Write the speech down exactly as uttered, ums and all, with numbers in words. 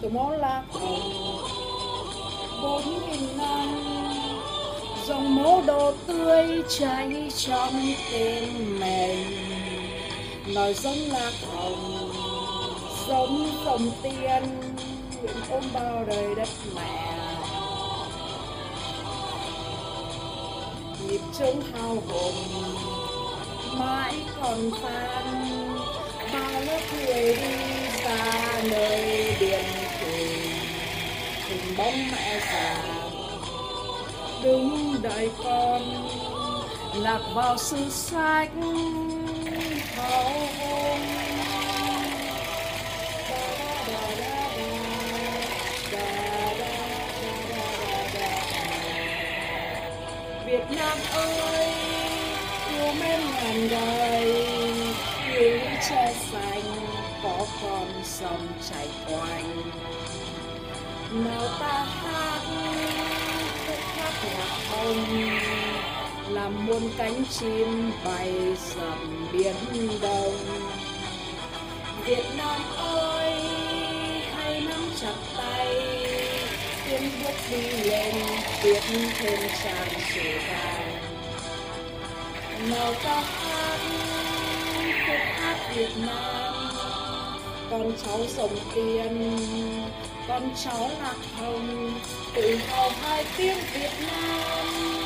món lá hồng bốn nghìn năm, dòng máu đỏ tươi chảy trong tim mình, nói giống lạc hồng giống dòng tiên nguyện ôm bao đời đất mẹ. Nhịp trống hào hùng mãi còn vang, bao lớp người đi xa nơi biển thủy, hình bóng mẹ già đứng đợi con lạc vào sử sách hào hùng. Việt Nam ơi, yêu mến ngàn đời, yêu che xanh có con sông chảy quanh. Nào ta hát khúc hát nhạc hồng, làm muôn cánh chim bay dầm biển đông. Việt Nam ơi, hãy nắm chặt tay, tiến bước đi lên viết thêm trang sử vàng. Nào ta hát khúc hát Việt Nam, con cháu dòng tiên, con cháu lạc hồng, tự hào hai tiếng Việt Nam.